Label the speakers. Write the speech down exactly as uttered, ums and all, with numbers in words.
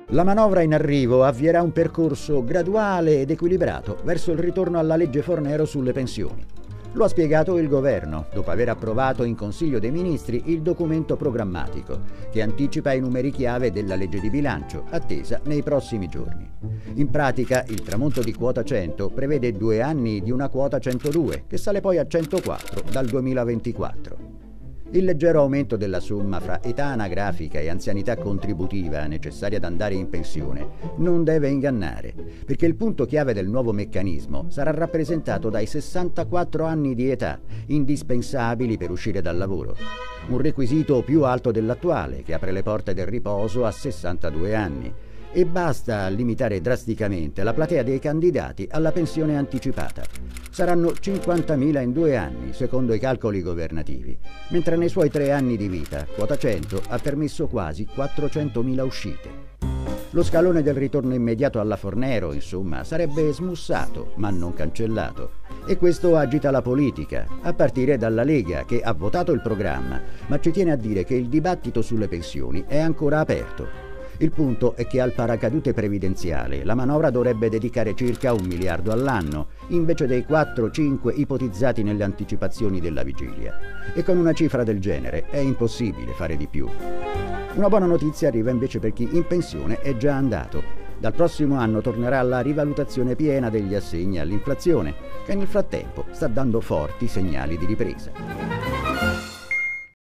Speaker 1: La manovra in arrivo avvierà un percorso graduale ed equilibrato verso il ritorno alla legge Fornero sulle pensioni. Lo ha spiegato il governo, dopo aver approvato in Consiglio dei Ministri il documento programmatico, che anticipa i numeri chiave della legge di bilancio, attesa nei prossimi giorni. In pratica, il tramonto di quota cento prevede due anni di una quota centodue, che sale poi a centoquattro dal duemilaventiquattro. Il leggero aumento della somma fra età anagrafica e anzianità contributiva necessaria ad andare in pensione non deve ingannare, perché il punto chiave del nuovo meccanismo sarà rappresentato dai sessantaquattro anni di età, indispensabili per uscire dal lavoro. Un requisito più alto dell'attuale, che apre le porte del riposo a sessantadue anni. E basta limitare drasticamente la platea dei candidati alla pensione anticipata. Saranno cinquantamila in due anni, secondo i calcoli governativi, mentre nei suoi tre anni di vita quota cento ha permesso quasi quattrocentomila uscite. Lo scalone del ritorno immediato alla Fornero, insomma, sarebbe smussato, ma non cancellato. E questo agita la politica, a partire dalla Lega, che ha votato il programma, ma ci tiene a dire che il dibattito sulle pensioni è ancora aperto. Il punto è che al paracadute previdenziale la manovra dovrebbe dedicare circa un miliardo all'anno, invece dei quattro cinque ipotizzati nelle anticipazioni della vigilia. E con una cifra del genere è impossibile fare di più. Una buona notizia arriva invece per chi in pensione è già andato. Dal prossimo anno tornerà la rivalutazione piena degli assegni all'inflazione, che nel frattempo sta dando forti segnali di ripresa.